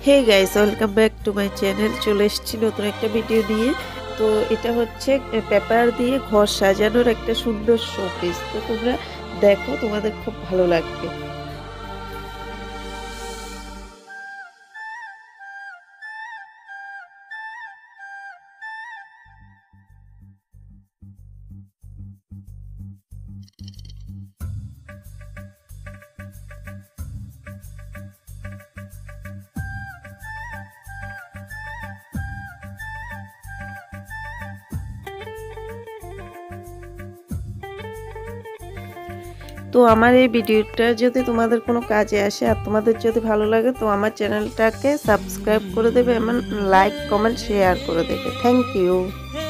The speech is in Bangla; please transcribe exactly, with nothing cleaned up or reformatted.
Hey guys, welcome back to my channel. চলে এসেছি নতুন একটা ভিডিও নিয়ে। তো এটা হচ্ছে পেপার দিয়ে ঘর সাজানোর একটা সুন্দর শোপিস। তো তোমরা দেখো, তোমাদের খুব ভালো লাগবে। তো আমার এই ভিডিওটা যদি তোমাদের কোনো কাজে আসে আর তোমাদের যদি ভালো লাগে, তো আমার চ্যানেলটাকে সাবস্ক্রাইব করে দেবে এবং লাইক কমেন্ট শেয়ার করে দেবে। Thank you.